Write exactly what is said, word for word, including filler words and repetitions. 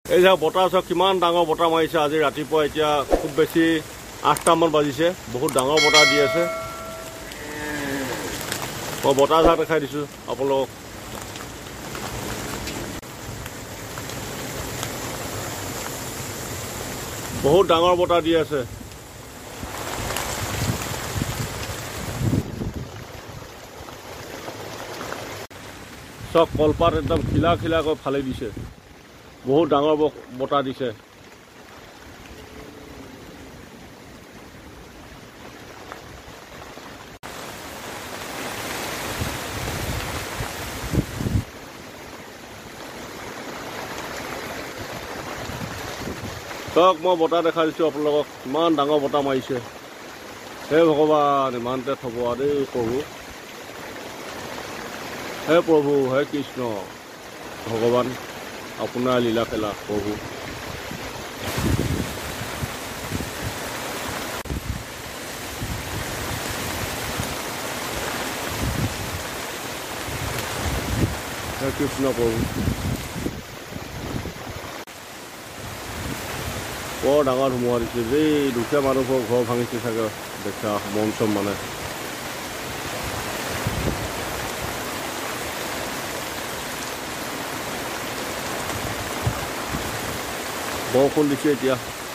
এই যে বতাহ চাওক কিমান ডাঙৰ বতাহ মাৰিছে আজি ৰাতিপুৱা এতিয়া খুব বেছি আঠটামান বাজিছে বহুত ডাঙৰ বতাহ দি আছে মই বতাহ জাক দেখাই দিছোঁ আপোনালোকক বহুত ডাঙৰ বতাহ দি আছে চব কলপাত একদম খিলা খিলাকৈ ফালি দিছে বহুত ডাঙৰ বতাহ দিছে চাওক মই বতাহ দেখাই দিছোঁ আপোনালোকক ইমান ডাঙৰ বতাহ মাৰিছে হে ভগৱান ইমানতে থ'ব দেই প্ৰভু হে প্ৰভু হে কৃষ্ণ ভগৱান আপোনাৰ লীলা খেলা প্ৰভু হে কৃষ্ণ প্ৰভু বৰ ডাঙৰ ধুমুহা দিছে দেই দুখীয়া মানুহৰ ঘৰ ভাঙিছে চাগে দেখা মন চম মানে বৰষুণ দিছে এতিয়া